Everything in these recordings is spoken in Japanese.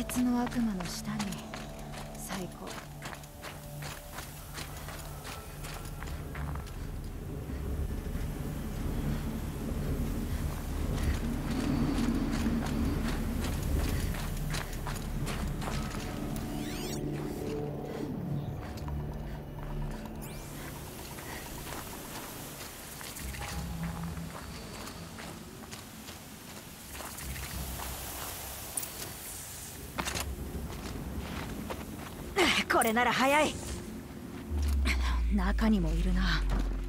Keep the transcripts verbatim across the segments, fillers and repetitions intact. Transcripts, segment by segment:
鉄の悪魔の下に最高。これなら早い。中にもいるな。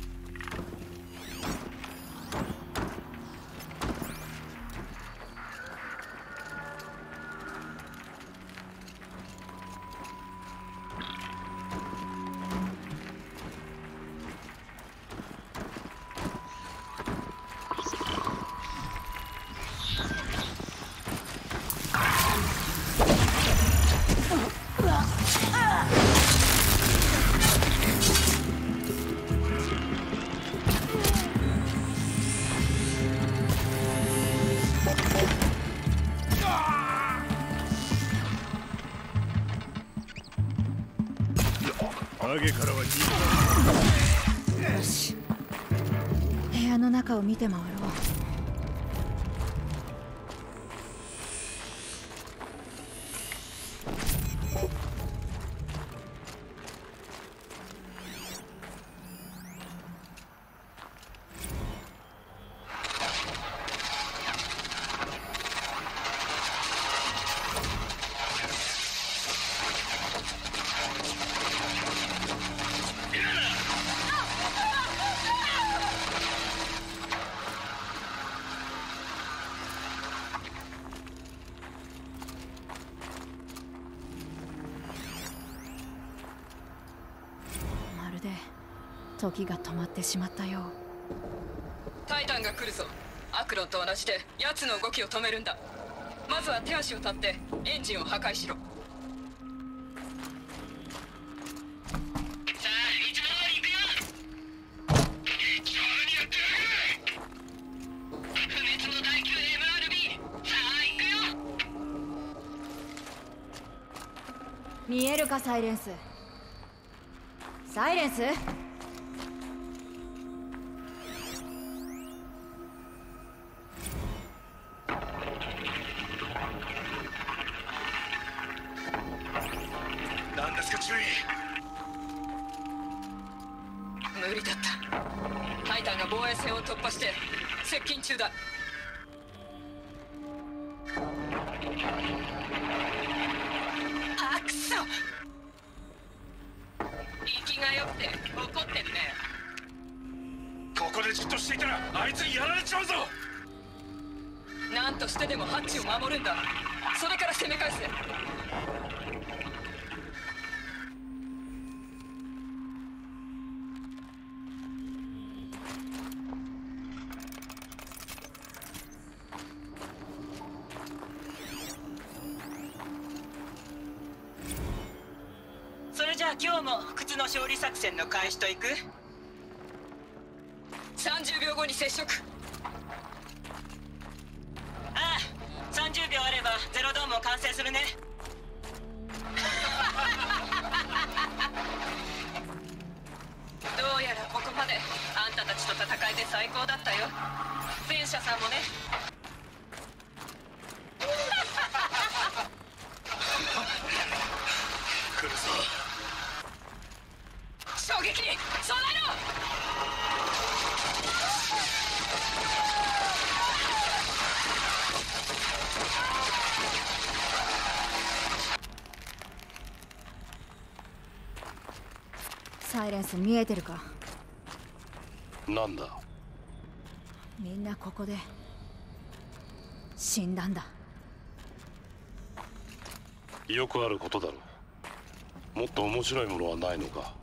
影からは逃げない。 よし、部屋の中を見て回ろう。時が止まってしまったよう。 タイタンが来るぞ。アクロンと同じで奴の動きを止めるんだ。まずは手足を立ってエンジンを破壊しろ。さあ、いつも通り行くよ。上手にやってやる。不滅の第九 エムアールビー、さあ行くよ。 見えるか、サイレンス。サイレンス。 何ですか、注意。 無理だった。タイタンが防衛線を突破して接近中だ。あ、くそ。息が良くて怒ってるね。 ここでじっとしていたらあいつにやられちゃうぞ。 何としてでもハッチを守るんだ。それから攻め返せ。 それじゃあ今日も靴の勝利作戦の開始といく？ さんじゅうびょうごに接触。 ああ、さんじゅうびょうあればゼロドームも完成するね。 どうやらここまであんたたちと戦えて最高だったよ。戦車さんもね。 来るぞ。 衝撃に備えろ。 サイレンス見えてるか？ なんだ。 みんなここで死んだんだ。 よくあることだろう。もっと面白いものはないのか。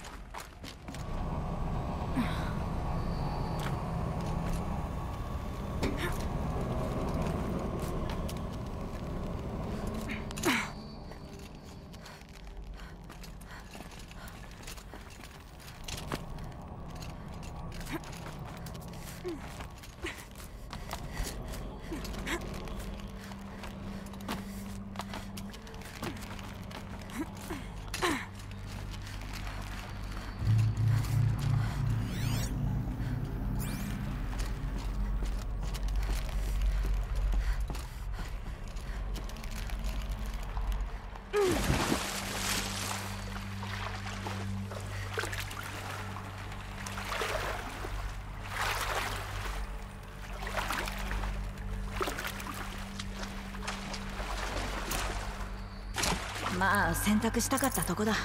まあ選択したかったとこだ。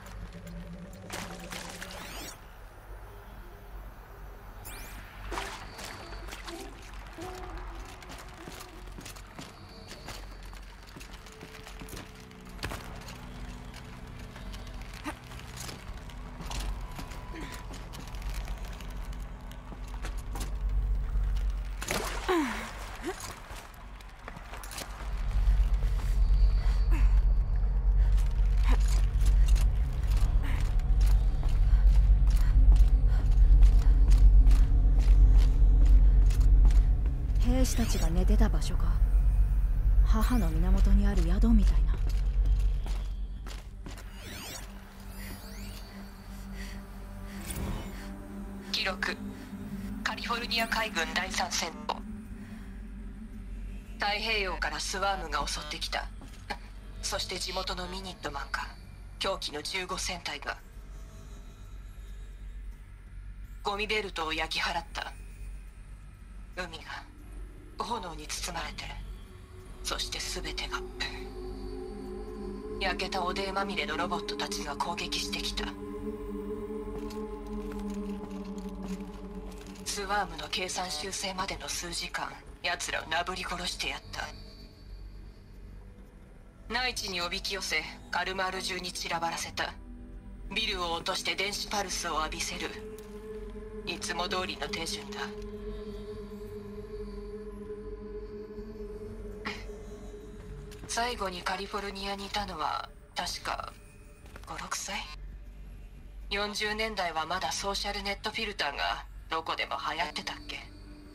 兵士たちが寝てた場所か。母の源にある宿みたいな。 記録、カリフォルニア海軍第三戦闘。太平洋からスワームが襲ってきた。そして地元のミニットマンか狂気のじゅうご戦隊がゴミベルトを焼き払った。海が炎に包まれて、そして全てが焼けた汚泥まみれのロボットたちが攻撃してきた。スワームの計算修正までの数時間、奴らをなぶり殺してやった。内地におびき寄せ、カルマール中に散らばらせた。ビルを落として電子パルスを浴びせる。いつも通りの手順だ。最後にカリフォルニアにいたのは確かご、ろくさい。よんじゅうねんだいはまだソーシャルネットフィルターがどこでも流行ってたっけ。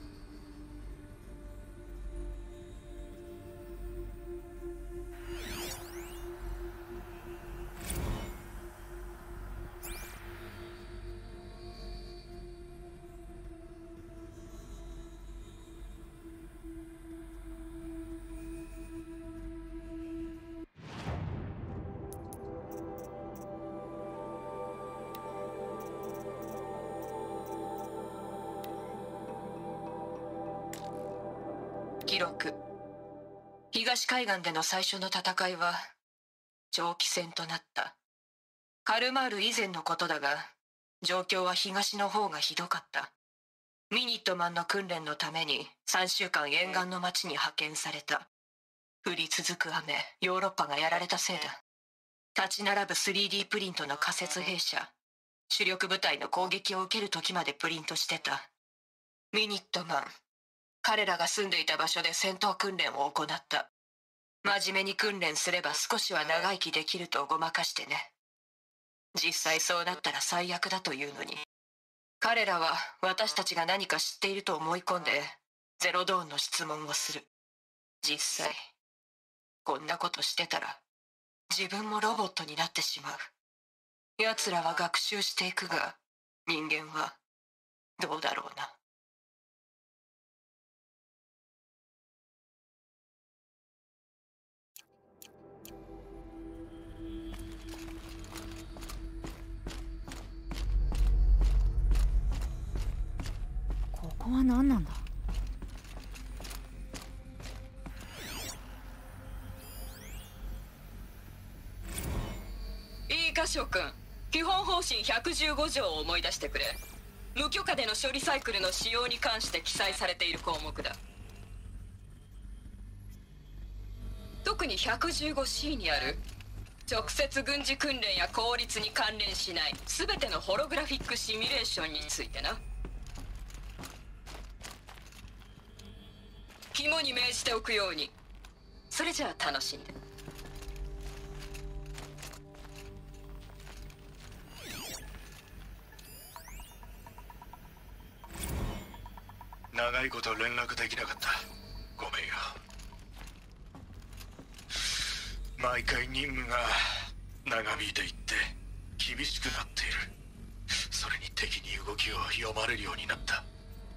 記録、東海岸での最初の戦いは長期戦となった。カルマール以前のことだが、状況は東の方がひどかった。ミニットマンの訓練のためにさんしゅうかん沿岸の町に派遣された。降り続く雨、ヨーロッパがやられたせいだ。立ち並ぶ スリーディー プリントの仮設兵舎、主力部隊の攻撃を受ける時までプリントしてた。ミニットマン、彼らが住んでいた場所で戦闘訓練を行った。真面目に訓練すれば少しは長生きできるとごまかしてね。実際そうなったら最悪だというのに。彼らは私たちが何か知っていると思い込んでゼロドーンの質問をする。実際こんなことしてたら自分もロボットになってしまう。奴らは学習していくが、人間はどうだろうな。 ここは何なんだ。 いいか諸君、基本方針ひゃくじゅうご条を思い出してくれ。無許可での処理サイクルの使用に関して記載されている項目だ。特に ひゃくじゅうごシー にある直接軍事訓練や効率に関連しない全てのホログラフィックシミュレーションについてな。肝に銘じておくように。それじゃあ楽しんで。 長いこと連絡できなかった。ごめんよ。毎回任務が長引いていって厳しくなっている。それに敵に動きを読まれるようになった。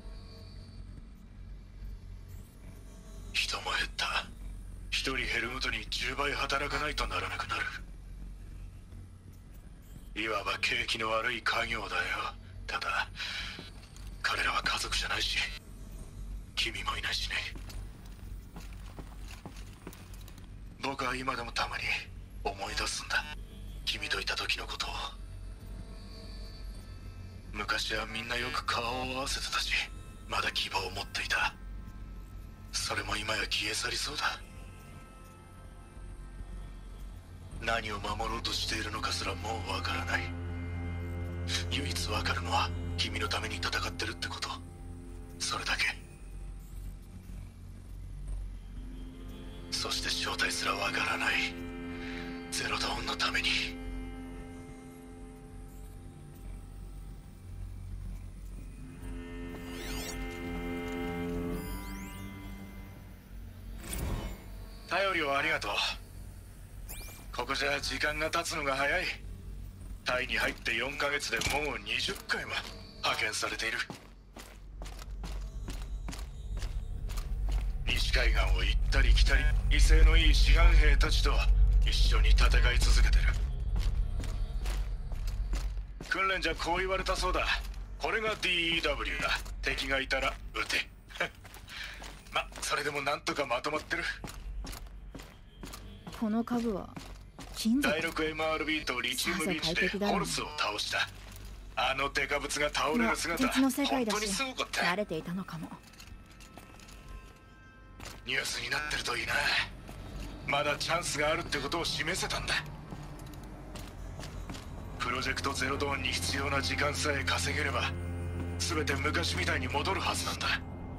人も減った。一人減るごとにじゅうばい働かないとならなくなる。いわば景気の悪い家業だよ。ただ彼らは家族じゃないし君もいないしね。僕は今でもたまに思い出すんだ、君といた時のことを。昔はみんなよく顔を合わせてたし、まだ希望を持っていた。それも今や消え去りそうだ。何を守ろうとしているのかすらもうわからない。唯一わかるのは君のために戦ってるってこと、それだけ。そして正体すらわからないゼロドーンのために。頼りをありがとう。ここじゃ時間が経つのが早い。タイに入ってよんかげつでもうにじゅっかいも派遣されている。西海岸を行ったり来たり、威勢のいい志願兵たちと一緒に戦い続けてる。訓練じゃこう言われたそうだ。これが ディーイーダブリュー だ。敵がいたら撃て。ま、それでもなんとかまとまってる。 この株は金属。 だいろくエムアールビー とリチウムビーチでホルスを倒した。あのデカブツが倒れる姿、 別の世界だし本当にすごかった。 慣れていたのかも。 ニュースになってるといいな。まだチャンスがあるってことを示せたんだ。プロジェクトゼロドーンに必要な時間さえ稼げれば全て昔みたいに戻るはずなんだ。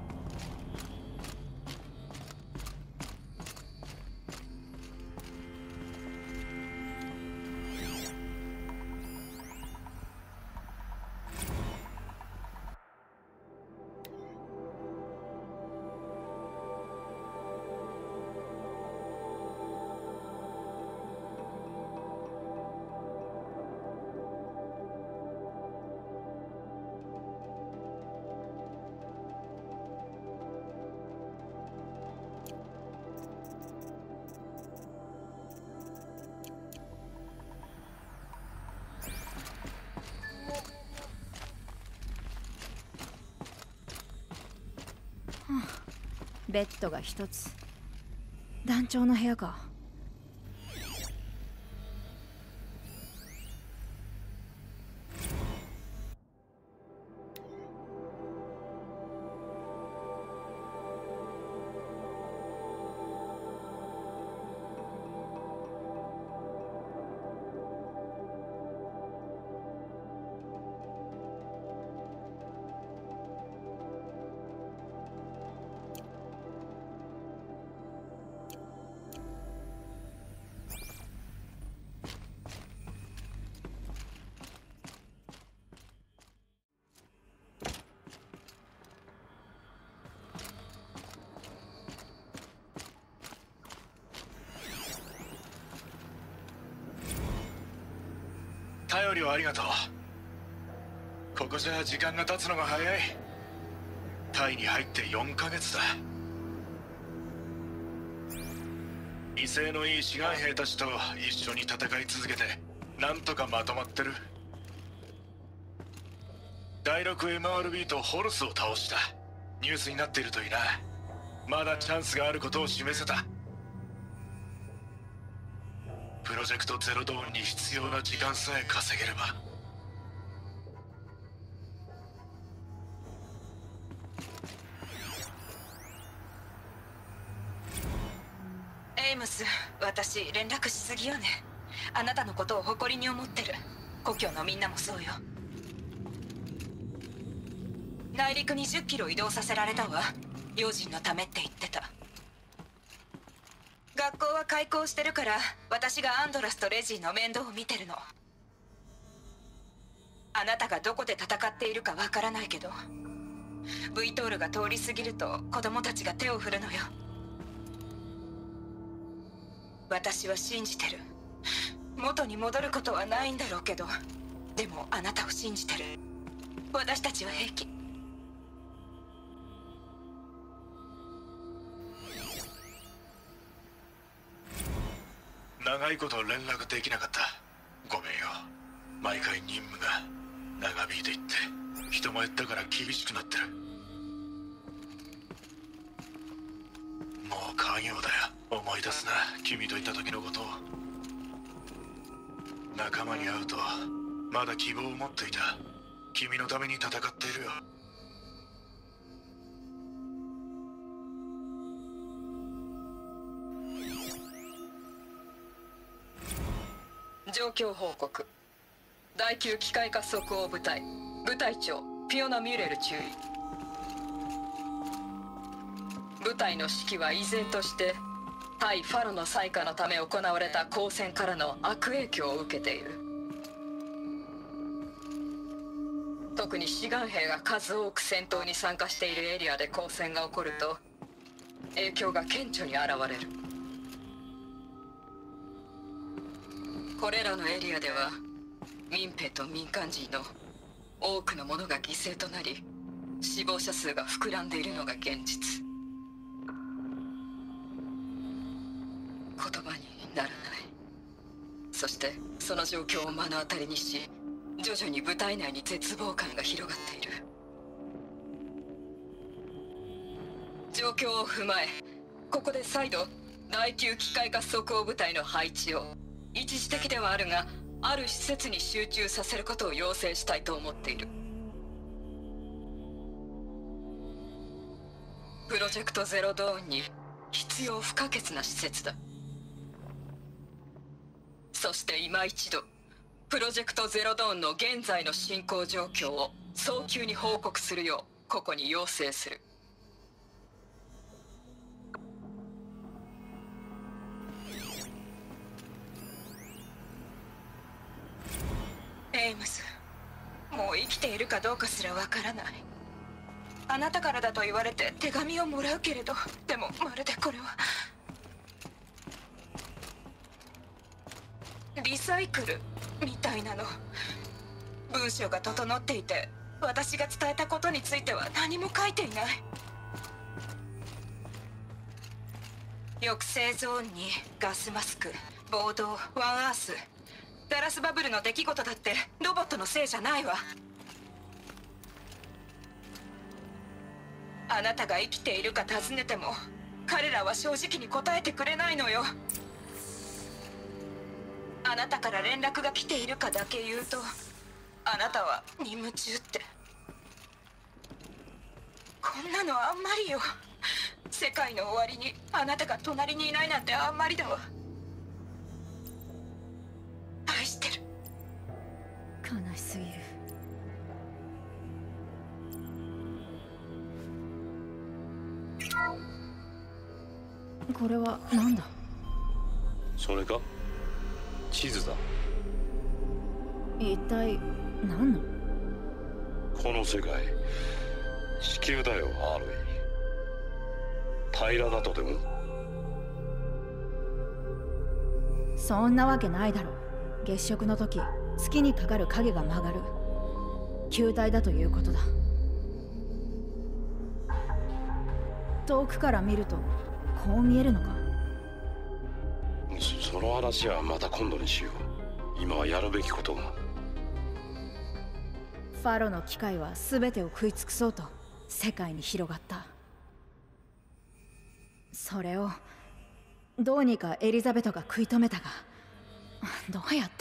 ベッドが一つ。団長の部屋か。頼りをありがとう。ここじゃ時間が経つのが早い。タイに入ってよんかげつだ。威勢のいい志願兵たちと一緒に戦い続けてなんとかまとまってる。だいろくエムアールビー とホルスを倒した。ニュースになっているといいな。まだチャンスがあることを示せた。プロジェクトゼロドーンに必要な時間さえ稼げれば。 エイムス、私連絡しすぎよね。あなたのことを誇りに思ってる。故郷のみんなもそうよ。内陸にじゅっキロ移動させられたわ。用心のためって言ってた。学校は開校してるから私がアンドラスとレジーの面倒を見てるの。あなたがどこで戦っているかわからないけど、ブイトールが通り過ぎると子供たちが手を振るのよ。私は信じてる。元に戻ることはないんだろうけど、でもあなたを信じてる。私たちは平気。 長いこと連絡できなかった。ごめんよ。毎回任務が長引いていって人も減ったから厳しくなってる。もう家業だよ。思い出すな、君といた時のことを。 仲間に会うとまだ希望を持っていた。君のために戦っているよ。 状況報告。第九機械化即応部隊部隊長ピオナ・ミュレル注意。部隊の指揮は依然として対ファロの災禍のため行われた交戦からの悪影響を受けている。特に志願兵が数多く戦闘に参加しているエリアで交戦が起こると影響が顕著に現れる。これらのエリアでは民兵と民間人の多くの者が犠牲となり死亡者数が膨らんでいるのが現実。言葉にならない。そしてその状況を目の当たりにし徐々に部隊内に絶望感が広がっている。状況を踏まえここで再度第九機械化即応部隊の配置を一時的ではあるがある施設に集中させることを要請したいと思っている。プロジェクトゼロドーンに必要不可欠な施設だ。そして今一度プロジェクトゼロドーンの現在の進行状況を早急に報告するようここに要請する。エイムス、もう生きているかどうかすらわからない。あなたからだと言われて手紙をもらうけれど、でもまるでこれはリサイクルみたいなの。文章が整っていて私が伝えたことについては何も書いていない。抑制ゾーンにガスマスク、暴動、ワンアース、ガラスバブルの出来事だってロボットのせいじゃないわ。あなたが生きているか尋ねても彼らは正直に答えてくれないのよ。あなたから連絡が来ているかだけ言うとあなたは任務中って。こんなのあんまりよ。世界の終わりにあなたが隣にいないなんてあんまりだわ。愛してる。 悲しすぎる。これは何だ。 それか地図だ。 一体何の。 この世界地球だよ。アーロイ平らだとでも。 そんなわけないだろ。月食の時月にかかる影が曲がる球体だということだ。遠くから見るとこう見えるのか。 その話はまた今度にしよう。今はやるべきことが。 ファロの機械は全てを食い尽くそうと世界に広がった。それをどうにかエリザベトが食い止めたが、どうやって。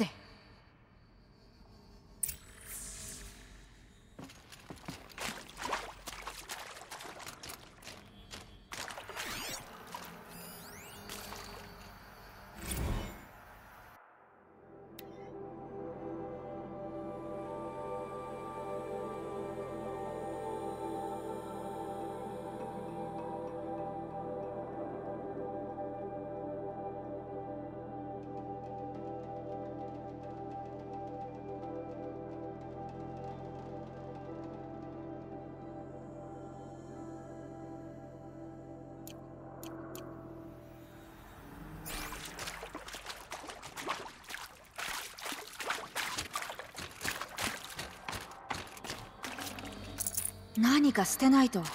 何か捨てないと。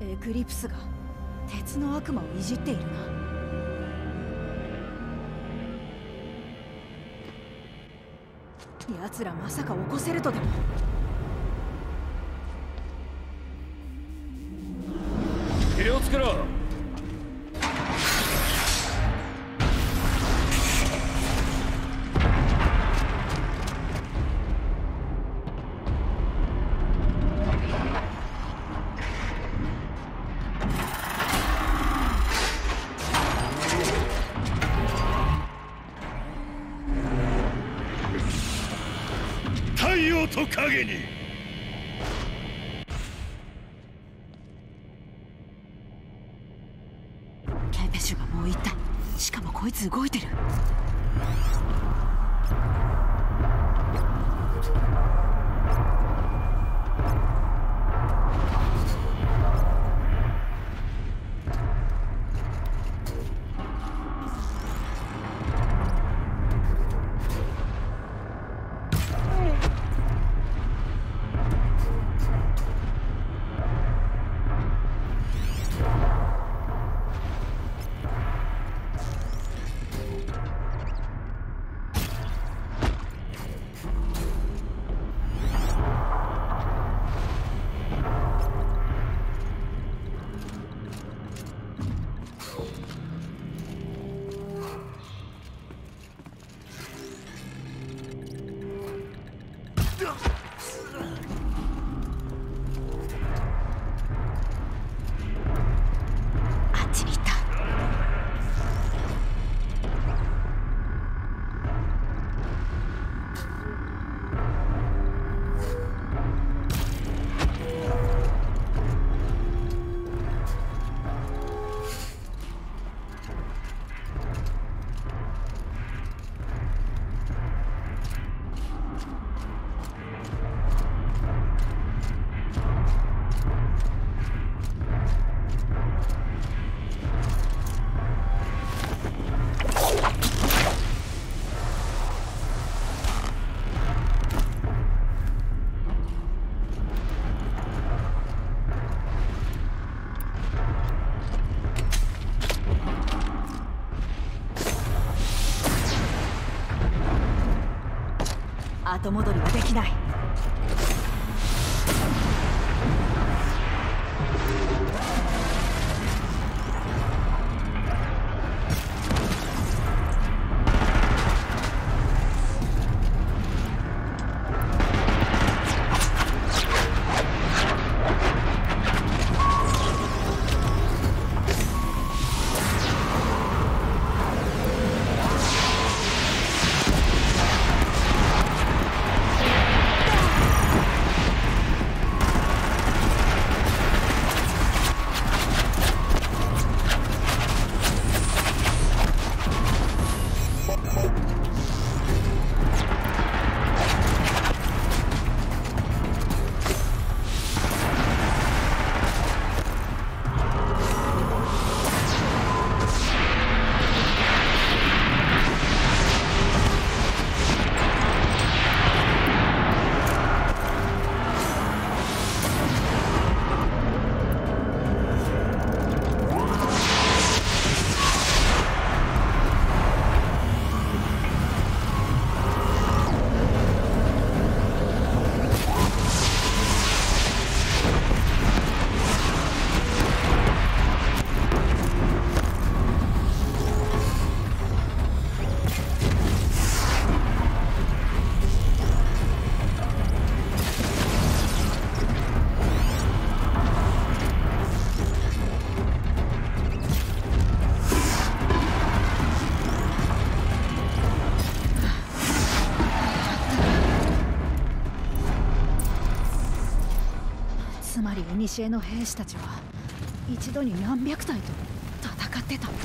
エクリプスが鉄の悪魔をいじっているな。奴らまさか起こせるとでも。 気をつけろ。 太陽と影に。 ケンペシュがもう一体。しかもこいつ動いてる。あっちに行った。後戻りはできない。つまり古の兵士たちは一度に何百体と戦ってた。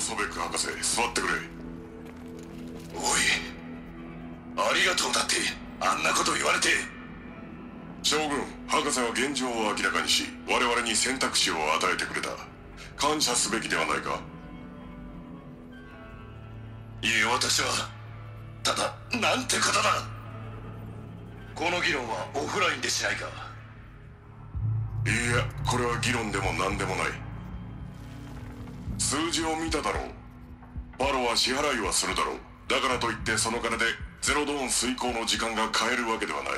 ソベック博士、座ってくれ。 おい、ありがとうだってあんなこと言われて。 将軍、博士は現状を明らかにし我々に選択肢を与えてくれた。感謝すべきではないか。 いえ、私はただ、なんてことだ。この議論はオフラインでしないか。 いや、これは議論でも何でもない。数字を見ただろう。バロは支払いはするだろう。だからといってその金でゼロドーン遂行の時間が買えるわけではない。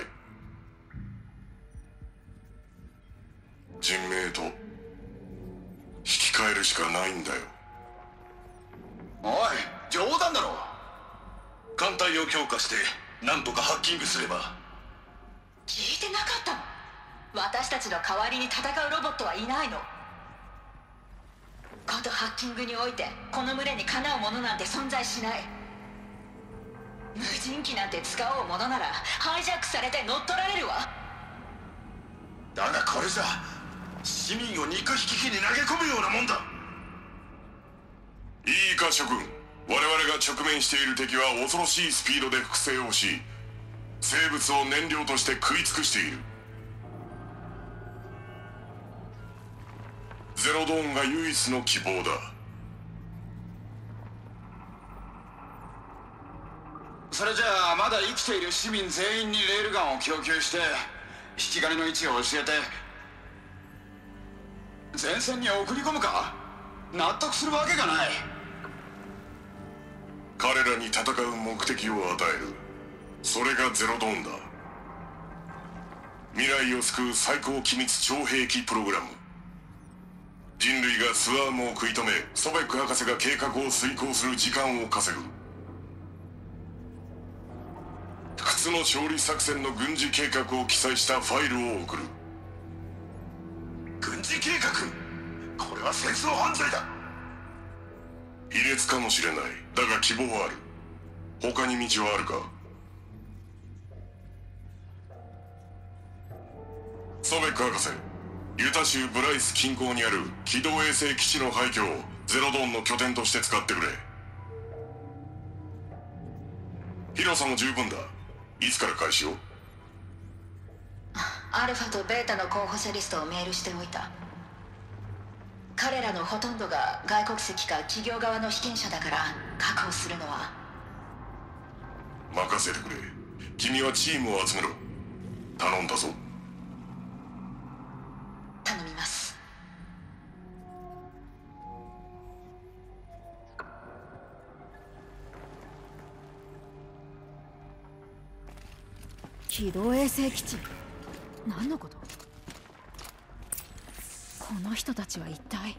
人命と引き換えるしかないんだよ。 おい、冗談だろ。艦隊を強化してなんとかハッキングすれば。 聞いてなかったの？私たちの代わりに戦うロボットはいないの。ことハッキングにおいてこの群れにかなうものなんて存在しない。無人機なんて使おうものならハイジャックされて乗っ取られるわ。 だがこれじゃ市民を肉引き機に投げ込むようなもんだ。 いいか諸君、我々が直面している敵は恐ろしいスピードで複製をし、生物を燃料として食い尽くしている。ゼロドーンが唯一の希望だ。 それじゃあまだ生きている市民全員にレールガンを供給して引き金の位置を教えて前線に送り込むか？納得するわけがない。 彼らに戦う目的を与える。それがゼロドーンだ。未来を救う最高機密超兵器プログラム。人類がスワームを食い止め、ソベック博士が計画を遂行する時間を稼ぐ。不屈の勝利作戦の軍事計画を記載したファイルを送る。 軍事計画？これは戦争犯罪だ。 卑劣かもしれない。だが希望はある。他に道はあるか？ソベック博士、ユタ州ブライス近郊にある軌道衛星基地の廃墟をゼロドーンの拠点として使ってくれ。広さも十分だ。いつから開始を？ アルファとベータの候補者リストをメールしておいた。彼らのほとんどが外国籍か企業側の被験者だから確保するのは。 任せてくれ。君はチームを集めろ。頼んだぞ。 頼みます。 軌道衛星基地？何のこと？この人たちは一体。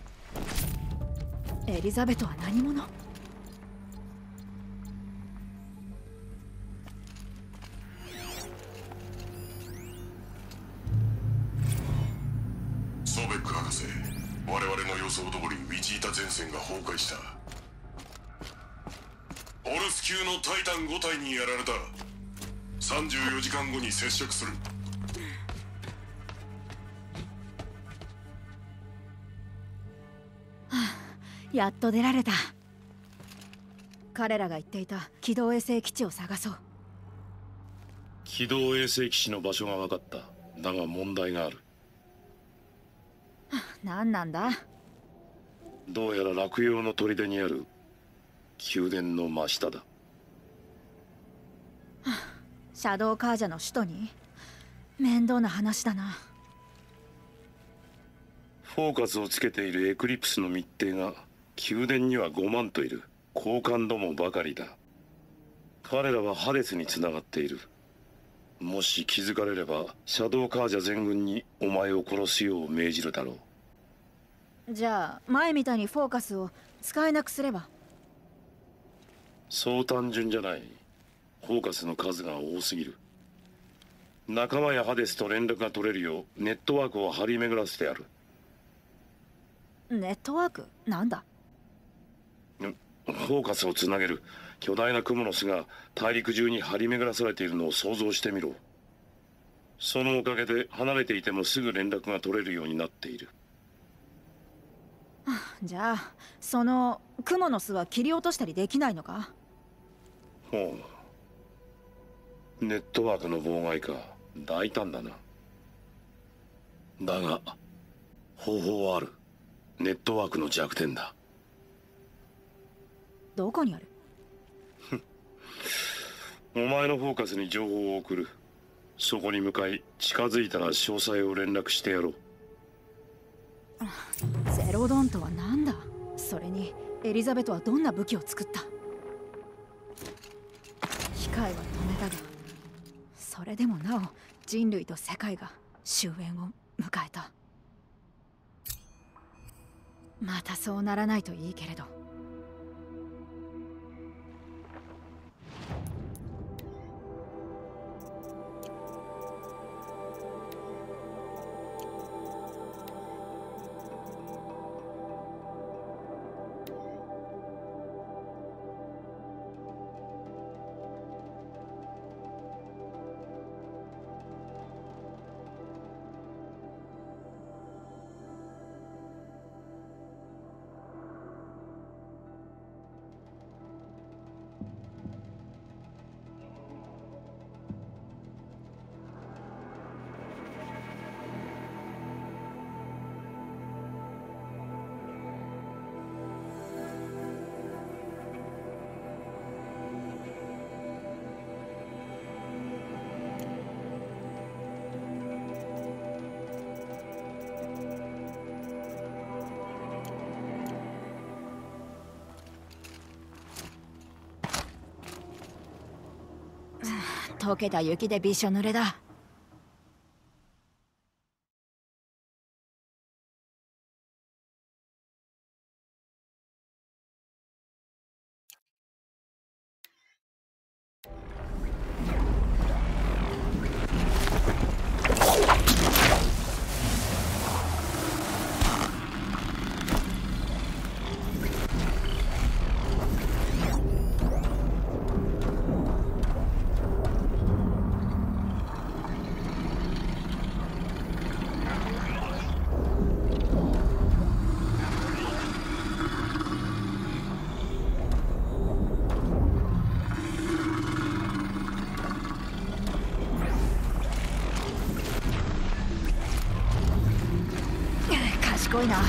エリザベトは何者？ ソベック博士、我々の予想通りウィチータ前線が崩壊した。ホルス級のタイタンご体にやられた。さんじゅうよじかんごに接触する。 やっと出られた。彼らが言っていた軌道衛星基地を探そう。 軌道衛星基地の場所が分かった。だが問題がある。 何なんだ？ どうやら落葉の砦にある宮殿の真下だ。 シャドウカージャの首都に？面倒な話だな。 フォーカスをつけているエクリプスの密偵が宮殿にはごまんといる。高感どもばかりだ。彼らはハデスにつながっている。もし気づかれればシャドウカージャ全軍にお前を殺すよう命じるだろう。じゃあ前みたいにフォーカスを使えなくすれば？ そう単純じゃない。フォーカスの数が多すぎる。仲間やハデスと連絡が取れるようネットワークを張り巡らせてある。 ネットワーク？なんだ？ フォーカスをつなげる巨大なクモの巣が大陸中に張り巡らされているのを想像してみろ。そのおかげで離れていてもすぐ連絡が取れるようになっている。 じゃあそのクモの巣は切り落としたりできないのか？ ほう、ネットワークの妨害か。大胆だな。だが方法はある。ネットワークの弱点だ。 どこにある？ お前のフォーカスに情報を送る。そこに向かい、近づいたら詳細を連絡してやろう。 ゼロドンとは何だ？それにエリザベトはどんな武器を作った？機械は止めたが、それでもなお人類と世界が終焉を迎えた。またそうならないといいけれど。溶けた雪でびしょ濡れだ。賢いな。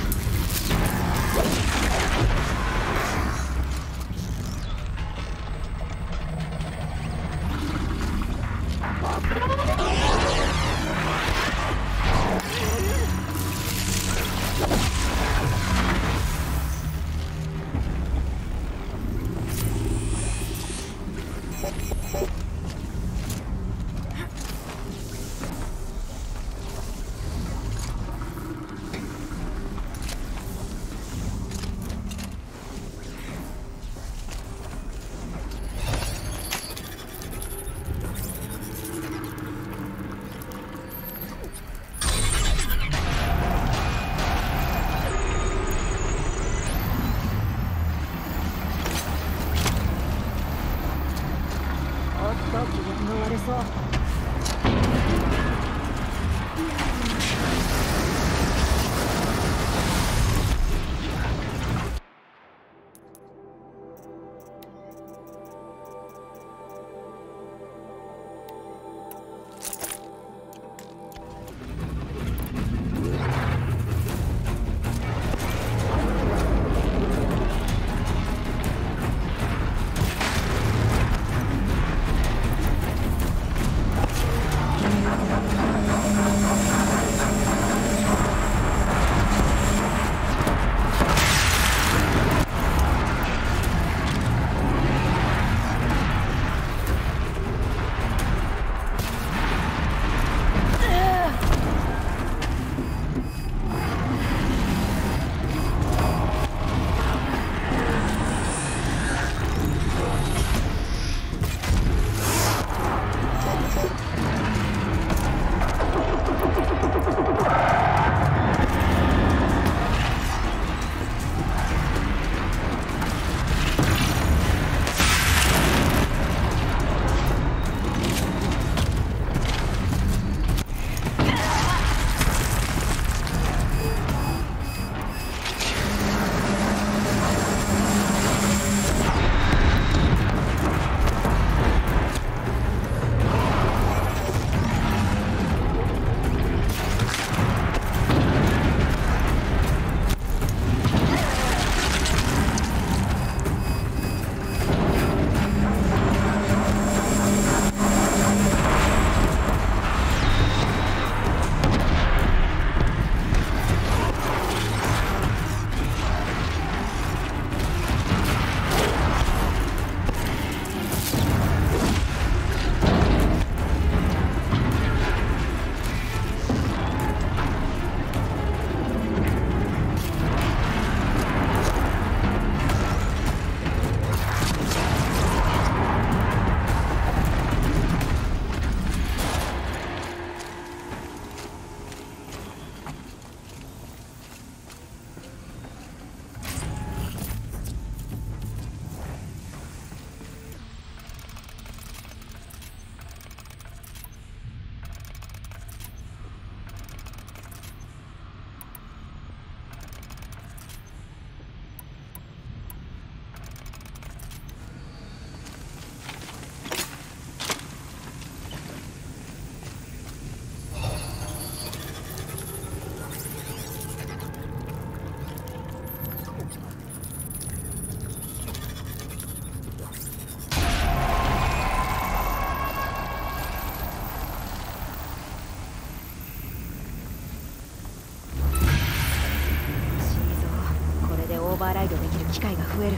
機会が増える。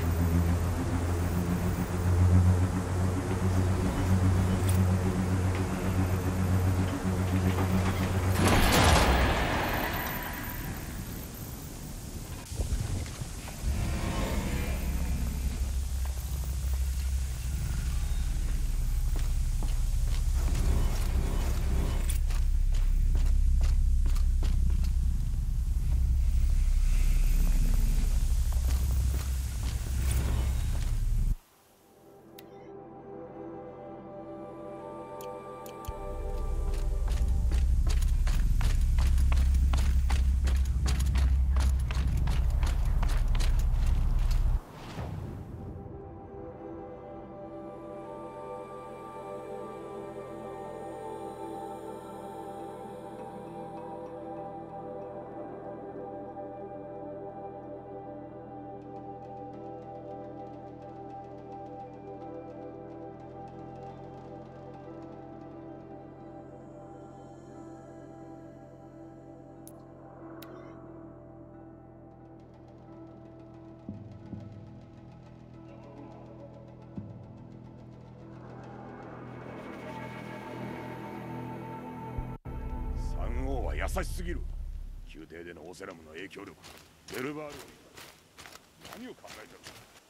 三王は優しすぎる。宮廷でのオセラムの影響力、ベルバール何を考えてるんだ。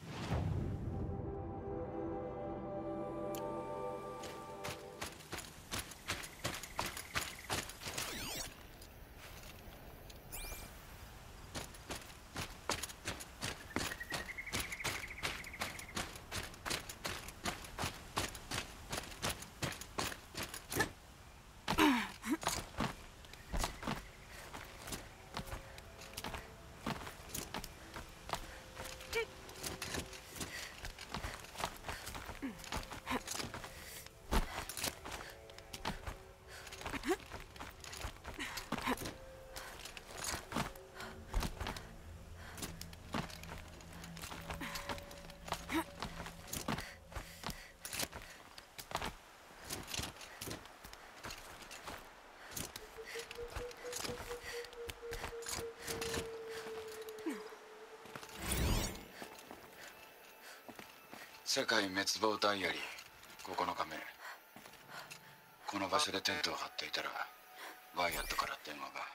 世界滅亡ダイアリーここのかめ。この場所でテントを張っていたらワイヤットから電話が。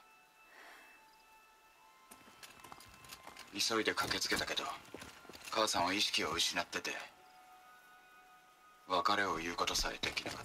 急いで駆けつけたけど母さんは意識を失ってて別れを言うことさえできなかった。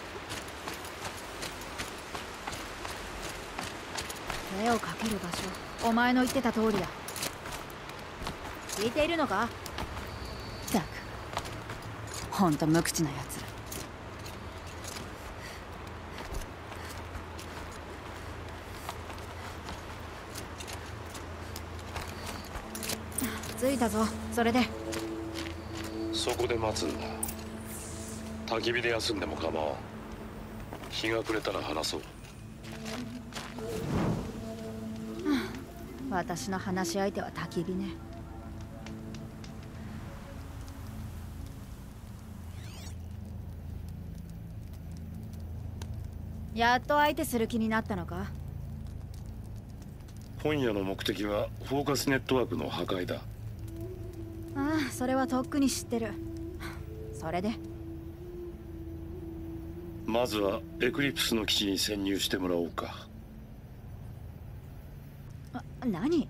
絵を描ける場所お前の言ってた通りだ。聞いているのか？ ったくほんと無口なやつ。 着いたぞ。それでそこで待つんだ。焚き火で休んでも構わん。日が暮れたら話そう。 私の話し相手は焚き火ね。やっと相手する気になったのか？ 今夜の目的はフォーカスネットワークの破壊だ。 ああ、それはとっくに知ってる。それでまずはエクリプスの基地に潜入してもらおうか。 あ、何？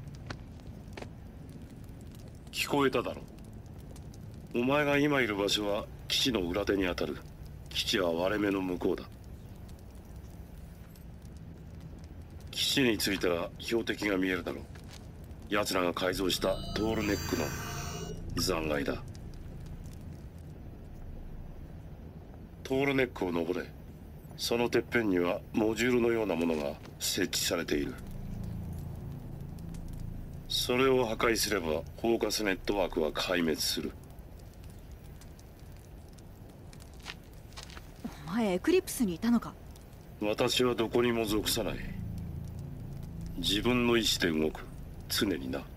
聞こえただろ。お前が今いる場所は基地の裏手にあたる。基地は割れ目の向こうだ。基地に着いたら標的が見えるだろう。奴らが改造したトールネックの残骸だ。トールネックを登れ。そのてっぺんにはモジュールのようなものが設置されている。それを破壊すればフォーカスネットワークは壊滅する。 お前エクリプスにいたのか？ 私はどこにも属さない。自分の意志で動く。常にな。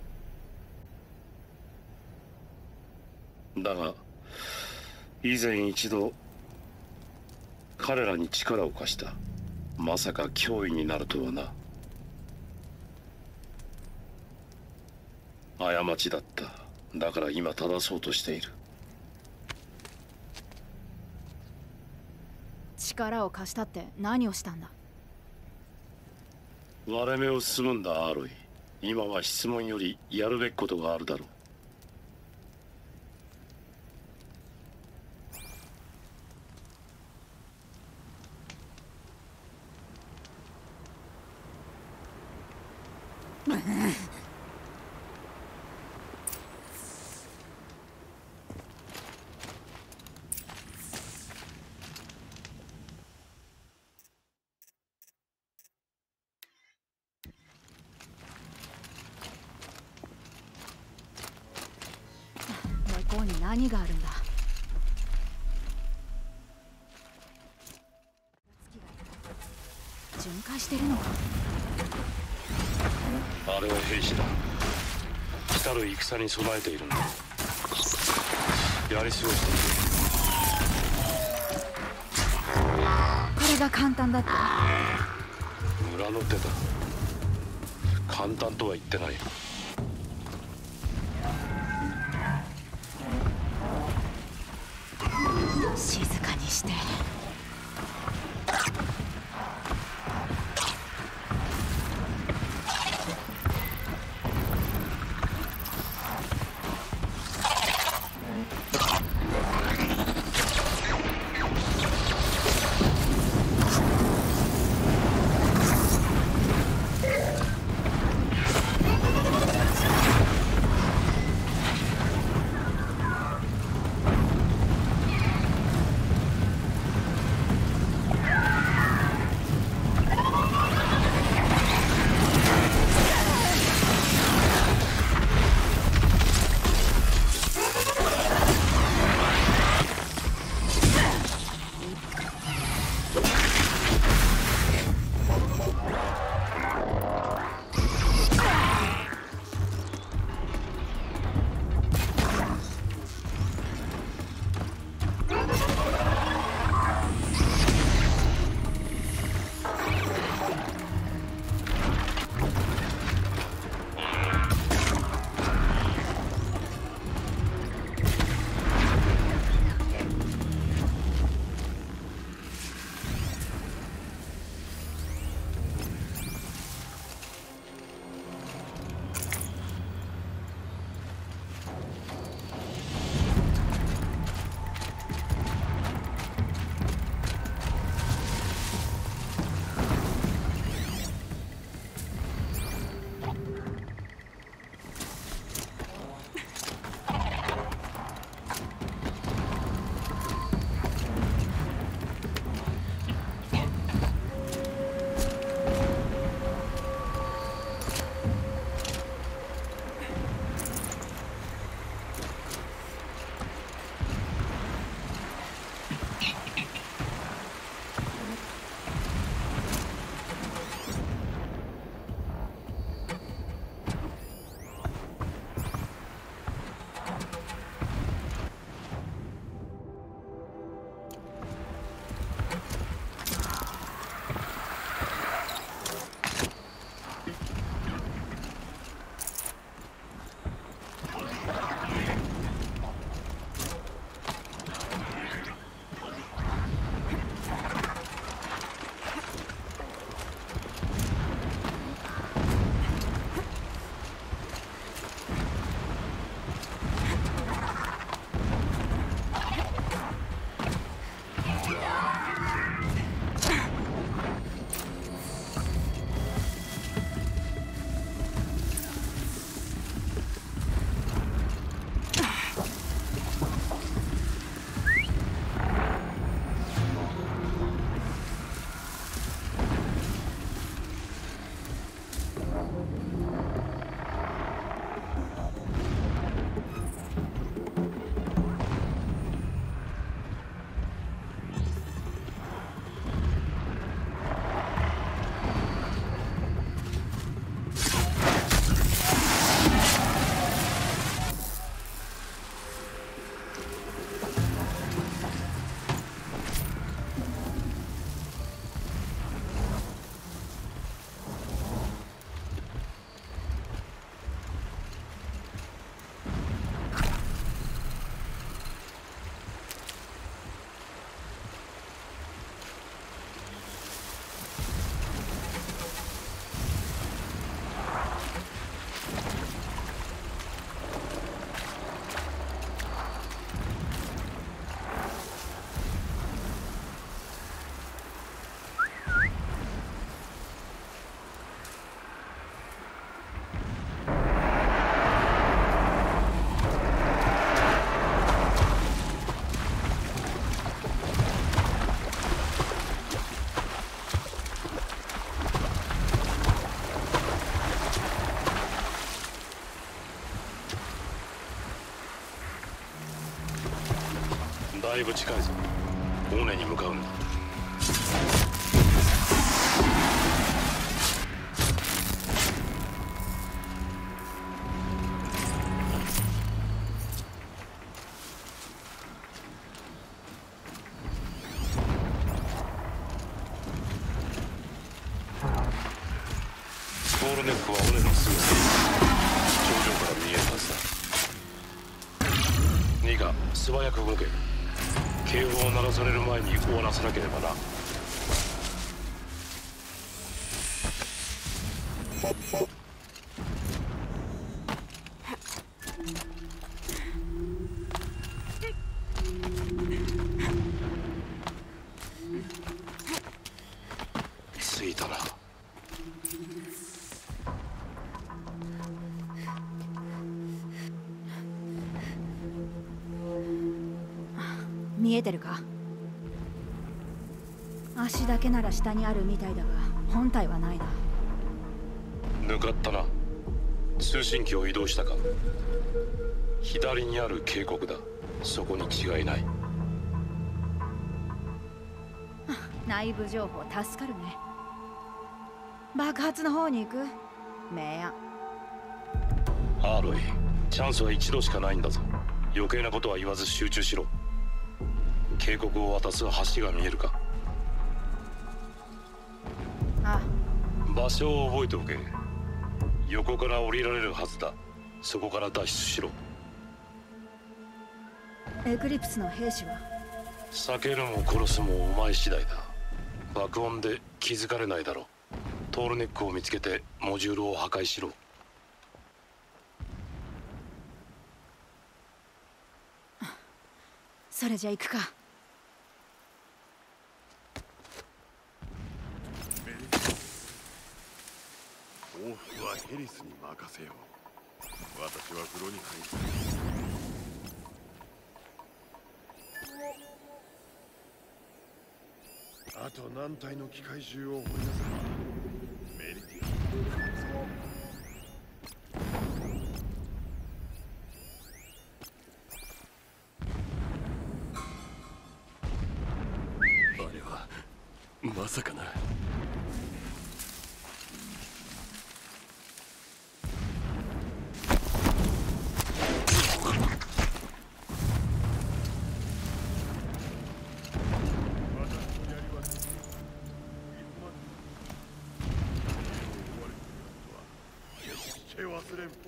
だが以前一度彼らに力を貸した。まさか脅威になるとはな。過ちだった。だから今正そうとしている。 力を貸したって何をしたんだ？ 割れ目を進むんだ、アーロイ。今は質問よりやるべきことがあるだろう。 向こうに何があるんだ？巡回してるのか？ あれは兵士だ。来たる戦に備えているんだ。やり過ごしている。 これが簡単だった？ 裏の手だ。簡単とは言ってない。 静かにして。 だいぶ近いぞ。尾根に向かうんだ。トールネックは尾根のすぐ先、頂上から見えるはずだ。ニガ、素早く動け。警報を鳴らされる前に終わらせなければな。着いたな。 見えてるか？足だけなら下にあるみたいだが本体はないな。 抜かったな。通信機を移動したか？左にある渓谷だ。そこに違いない。 内部情報助かるね。爆発の方に行く？明暗。 アーロイ、チャンスは一度しかないんだぞ。余計なことは言わず集中しろ。渓谷を渡す橋が見えるか？ ああ。場所を覚えておけ。横から降りられるはずだ。そこから脱出しろ。 エクリプスの兵士は？ 避けるも殺すもお前次第だ。爆音で気づかれないだろう。トールネックを見つけてモジュールを破壊しろ。 それじゃ行くか。 往復はヘリスに任せよう。私は風呂に入る。あと何体の機械銃を掘り出せばメリティあれはまさかな。忘れん。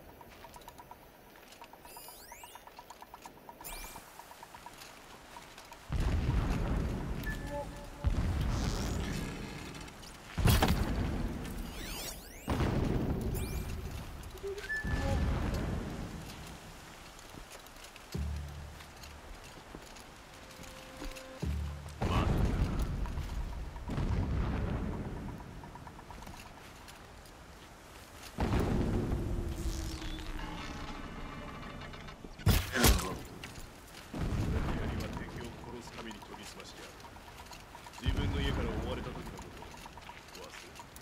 自分の家から追われた時のことを忘れる。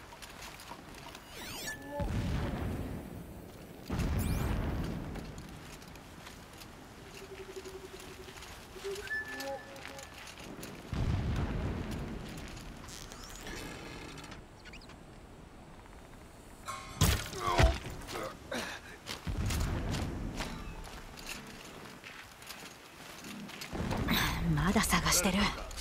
まだ探してる。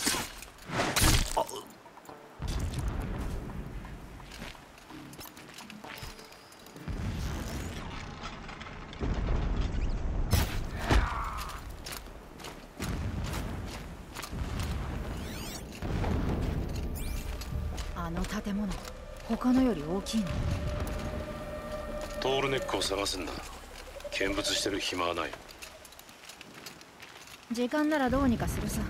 あの建物、他のより大きいね。 トールネックを探すんだ。見物してる暇はない。 時間ならどうにかするさ。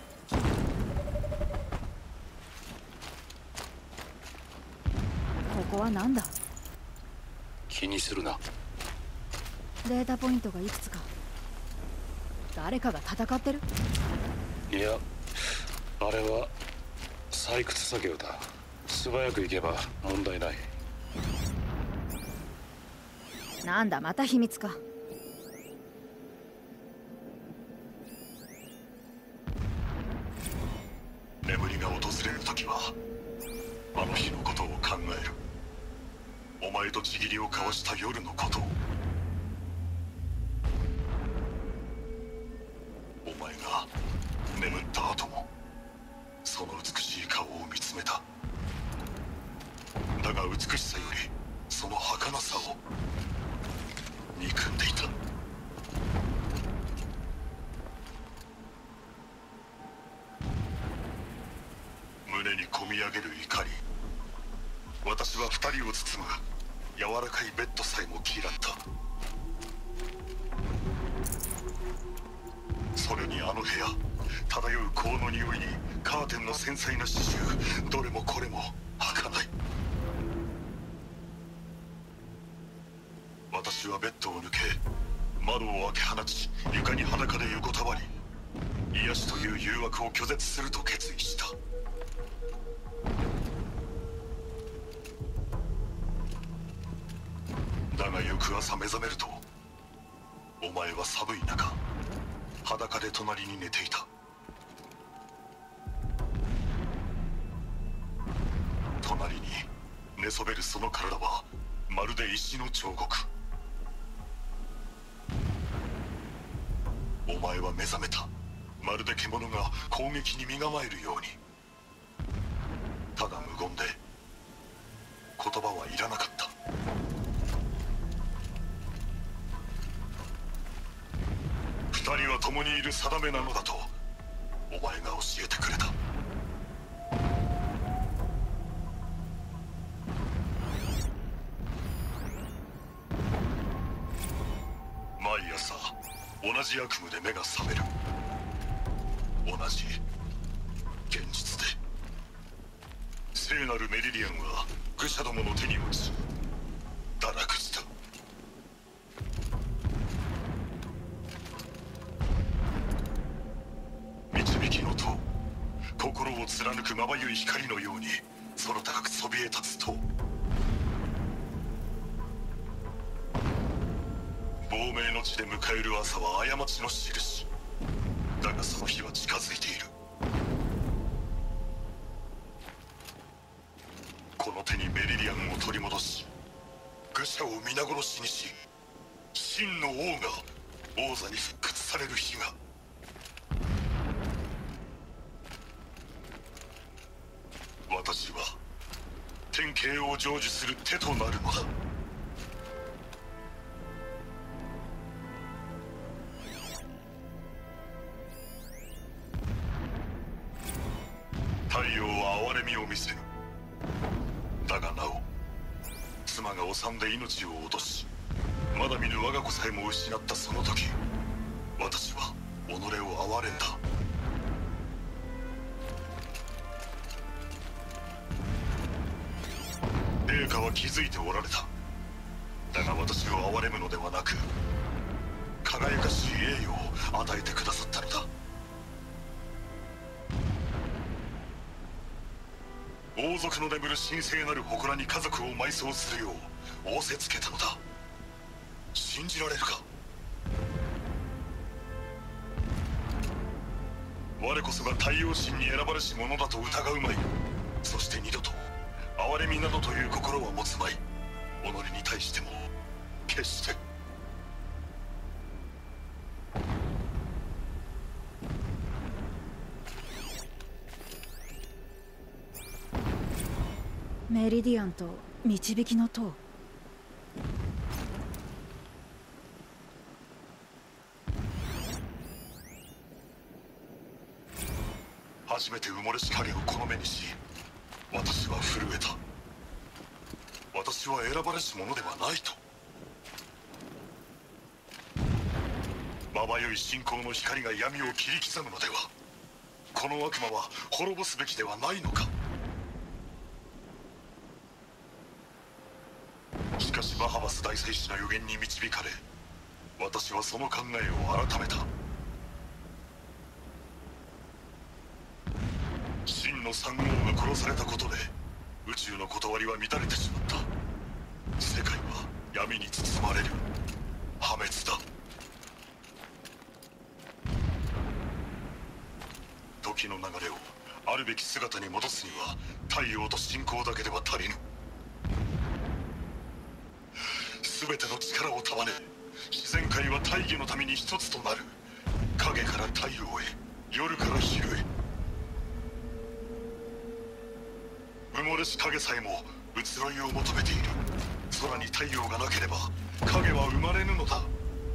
ここは何だ？ 気にするな。 データポイントがいくつか。誰かが戦ってる？ いや、あれは採掘作業だ。素早く行けば問題ない。 なんだ、また秘密か。 眠りが訪れる時はあの日のことを考える。お前と契りを交わした夜のことを。お前が眠った後もその美しい顔を見つめた。だが美しさよりその儚さを憎んでいた。胸にこみ上げる怒り。私は二人を包む柔らかいベッドさえも嫌った。それにあの部屋、漂う香の匂いにカーテンの繊細な刺繍、どれもこれも儚い。私はベッドを抜け、窓を開け放ち、床に裸で横たわり、癒しという誘惑を拒絶すると決意した。だが翌朝目覚めると、お前は寒い中裸で隣に寝ていた。隣に寝そべるその体はまるで石の彫刻。お前は目覚めた。まるで獣が攻撃に身構えるように。ただ無言で言葉はいらなかった。二人は共にいる定めなのだとお前が教えてくれた。毎朝同じ悪夢で目が覚める。同じ現実で聖なるメリリアンは愚者どもの手に落ち堕落した。導きの塔、心を貫くまばゆい光のように空高くそびえ立つ塔。亡命の地で迎える朝は過ちの印。だがその日は近づいている。この手にメリリアンを取り戻し、愚者を皆殺しにし、真の王が王座に復活される日が。私は天啓を成就する手となるのだ。太陽は哀れみを見せる。だがなお妻が治んで命を落とし、まだ見ぬ我が子さえも失ったその時、私は己を憐れんだ。陛下は気づいておられた。だが私を憐れむのではなく、輝かしい栄誉を与えてくださったのだ。王族の眠る神聖なる祠に家族を埋葬するよう仰せつけたのだ。信じられるか。我こそが太陽神に選ばれし者だと疑うまい。そして二度と憐れみなどという心は持つまい。己に対しても決して。 メリディアンと導きの塔。 初めて埋もれし影をこの目にし、私は震えた。私は選ばれし者ではないと。まばゆい信仰の光が闇を切り刻むのでは。この悪魔は滅ぼすべきではないのか。 かしマハバス大祭司の予言に導かれ、私はその考えを改めた。真の三王が殺されたことで宇宙の断りは乱れてしまった。世界は闇に包まれる。破滅だ。時の流れをあるべき姿に戻すには太陽と信仰だけでは足りぬ。全ての力を束ね、自然界は大義のために一つとなる。影から太陽へ、夜から昼へ。埋もれし影さえも移ろいを求めている。空に太陽がなければ影は生まれぬのだ。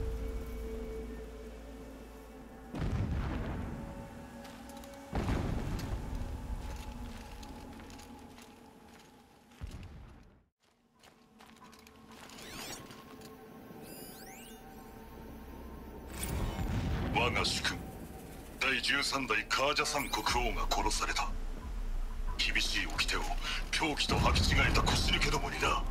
我が主君、第十三代カージャサン国王が殺された。厳しい掟を狂気と履き違えた腰抜けどもにな。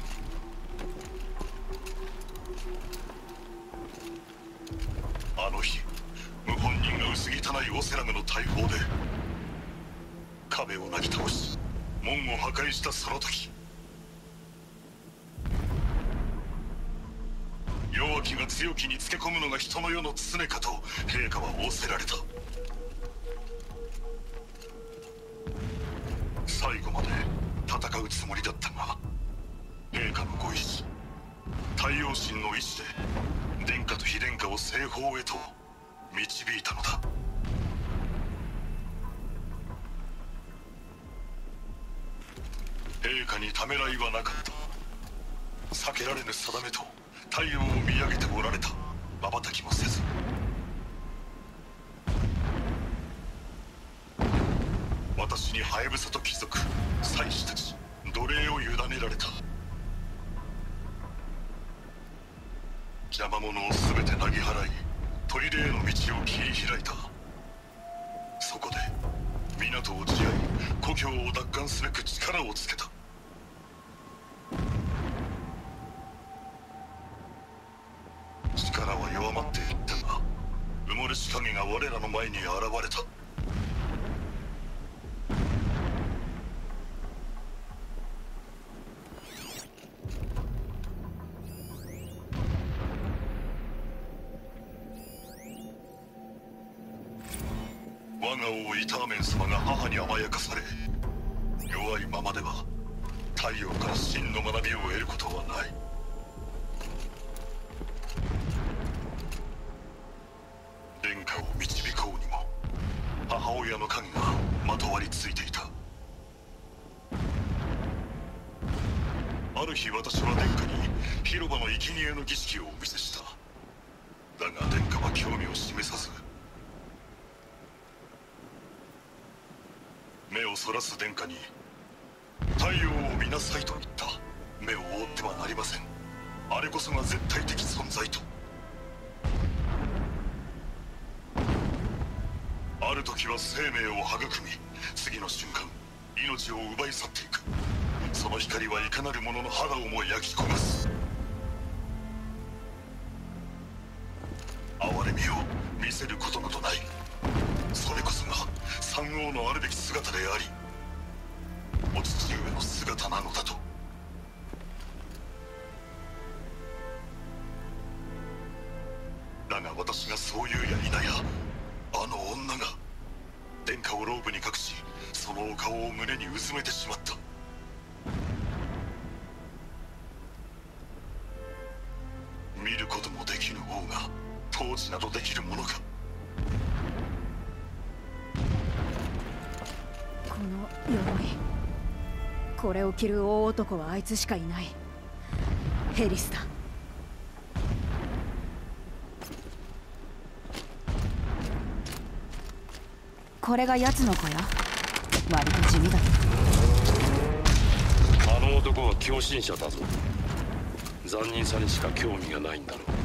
あの日、謀反人が薄汚いオセラムの大砲で壁をなぎ倒し門を破壊したその時、弱きが強きにつけ込むのが人の世の常かと陛下は仰せられた。最後まで戦うつもりだったが、陛下のご意志、太陽神の意志で殿下と非殿下を西方へと導いたのだ。陛下にためらいはなかった。避けられぬ定めと太陽を見上げておられた。瞬きもせず。私にハヤブサと貴族、祭司たち、奴隷を委ねられた。邪魔者を全てなぎ払い、砦への道を切り開いた。そこで港を地合い、故郷を奪還すべく力をつけた。力は弱まっていったが、埋もれし影が我らの前に現れた。我が王イターメン様が母に甘やかされ、弱いままでは太陽から真の学びを得ることはない。殿下を導こうにも母親の影がまとわりついていた。ある日、私は殿下に広場の生贄の儀式をお見せした。だが殿下は興味を示さず、目をそらす殿下に太陽を見なさいと言った。目を覆ってはなりません。あれこそが絶対的存在と。ある時は生命を育み、次の瞬間命を奪い去っていく。その光はいかなる者の肌をも焼き焦がす。哀れみを見せることなどない。それこそが三王のあるべき姿であり、お父上の姿なのだと。だが私がそういうや否や、あの女が殿下をローブに隠し、そのお顔を胸にうずめてしまった。見ることもできぬ王が統治などできるものか。 この鎧、これを着る大男はあいつしかいない。ヘリスだ。これが奴の子や。割と地味だけど。あの男は狂信者だぞ。残忍さにしか興味がないんだろう。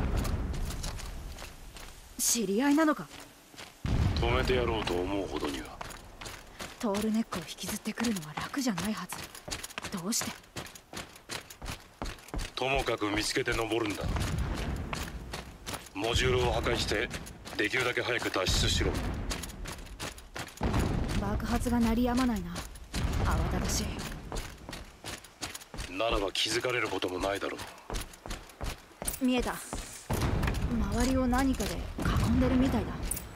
知り合いなのか。 止めてやろうと思うほどには。 トールネックを引きずってくるのは楽じゃないはず。どうして。 ともかく見つけて登るんだ。モジュールを破壊してできるだけ早く脱出しろ。 爆発が鳴りやまないな。慌ただしい。 ならば気づかれることもないだろう。 見えた。周りを何かで囲んでるみたいだ。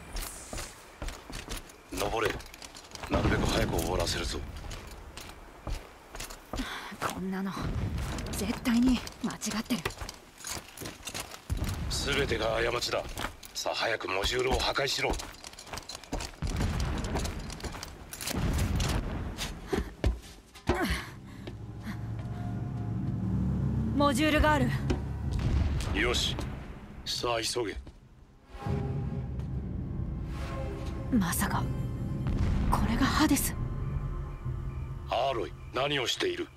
登れ。なるべく早く終わらせるぞ。 こんなの絶対に間違ってる。 全てが過ちだ。さあ早くモジュールを破壊しろ。 モジュールがある。 よし、さあ急げ。 まさかこれがハデス。 アーロイ、何をしている？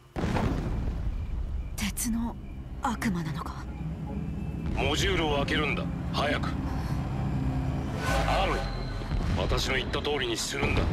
鉄の悪魔なのか？ モジュールを開けるんだ。早く。アーロイ、私の言った通りにするんだ。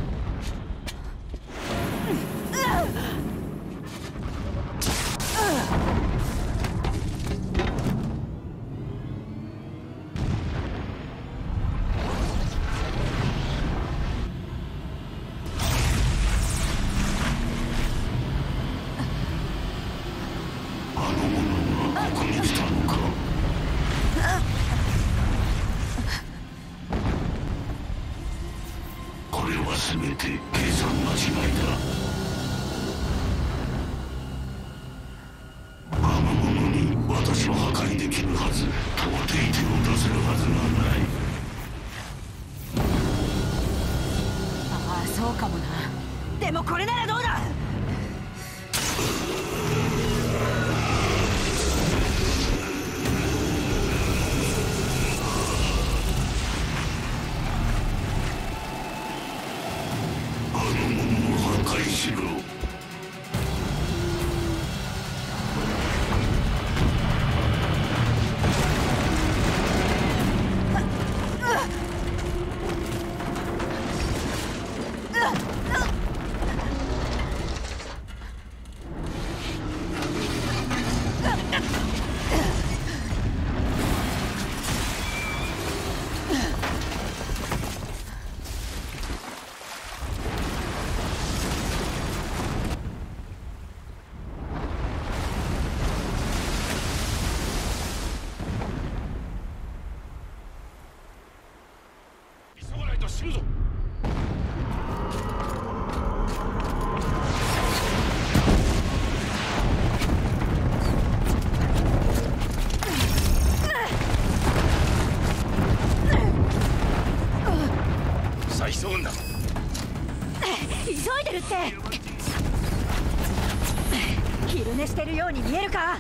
昼寝してるように見えるか？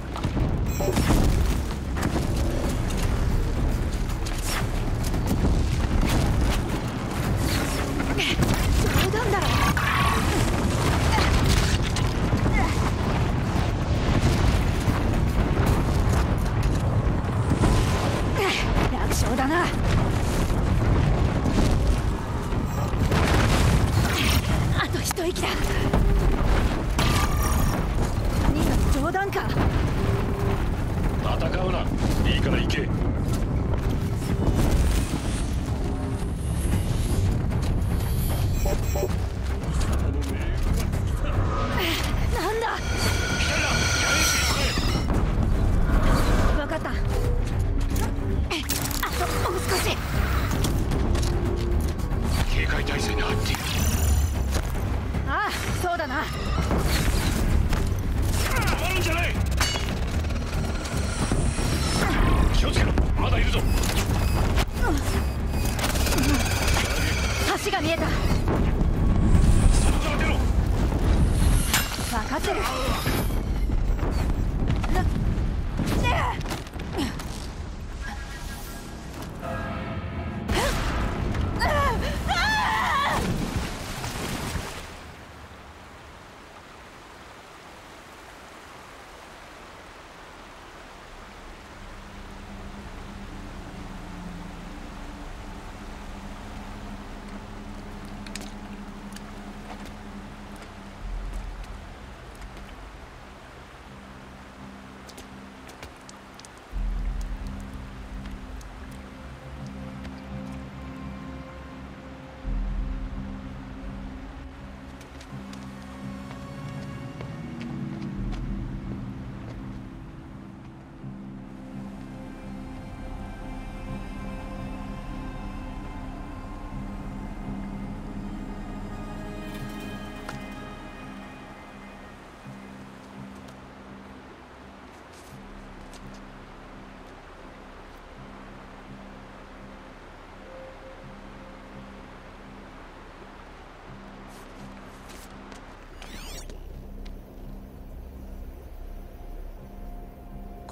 冗談だろ。楽勝だな。あと一息だ。冗談か。 戦うな。いいから行け。 なんだ。分かった。あともう少し。 警戒態勢に入っている。 ああ、そうだな。 止まるんじゃない。気をつけろ、まだいるぞ。 橋が見えた。 そこから出ろ。 分かってる。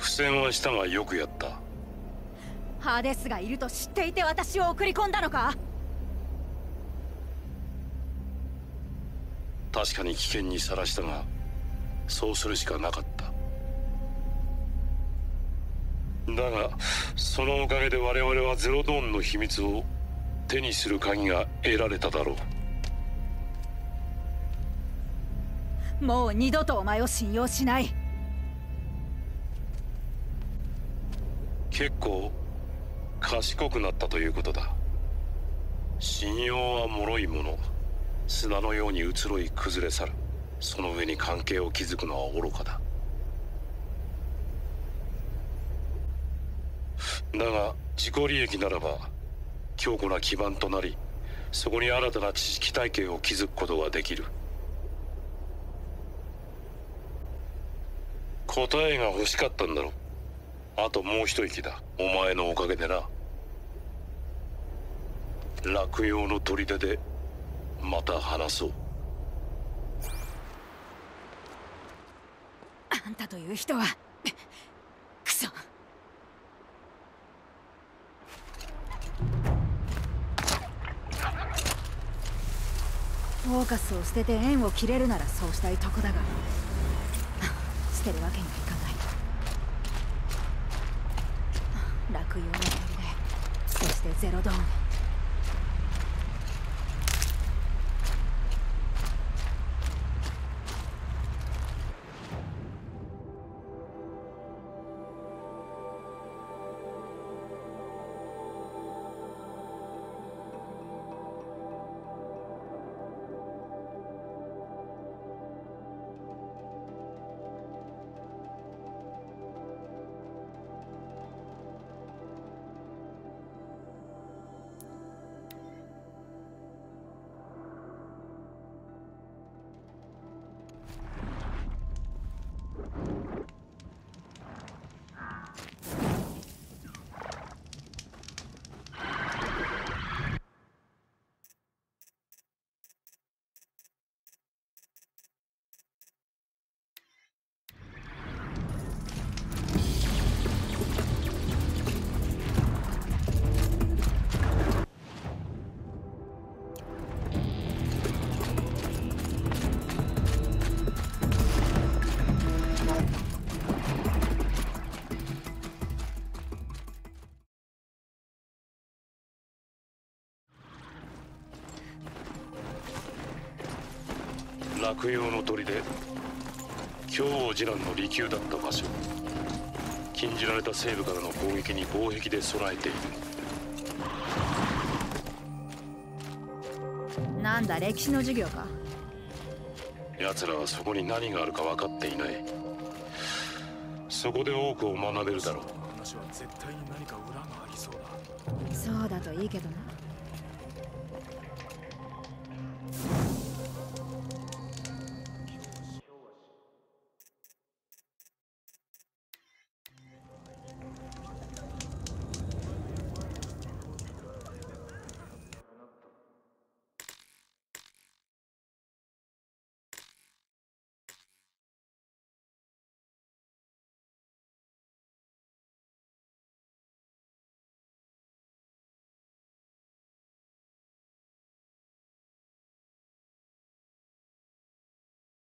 苦戦はしたがよくやった。 ハデスがいると知っていて私を送り込んだのか？ 確かに危険にさらしたが、そうするしかなかった。だがそのおかげで我々はゼロドーンの秘密を手にする鍵が得られただろう。もう二度とお前を信用しない。 結構賢くなったということだ。信用は脆いもの。砂のように移ろい崩れ去る。その上に関係を築くのは愚かだ。だが自己利益ならば強固な基盤となり、そこに新たな知識体系を築くことができる。答えが欲しかったんだろ。あともう一息だ。お前のおかげでな。落葉の砦でまた話そう。 あんたという人はクソ。フォーカスを捨てて縁を切れるならそうしたいとこだが、捨てるわけにはいかない。落葉の砦、そしてゼロドーン。 落葉の砦、狂王自乱の離宮だった場所。禁じられた西部からの攻撃に防壁で備えている。 なんだ、歴史の授業か？ 奴らはそこに何があるか分かっていない。そこで多くを学べるだろう。 そうだといいけどな。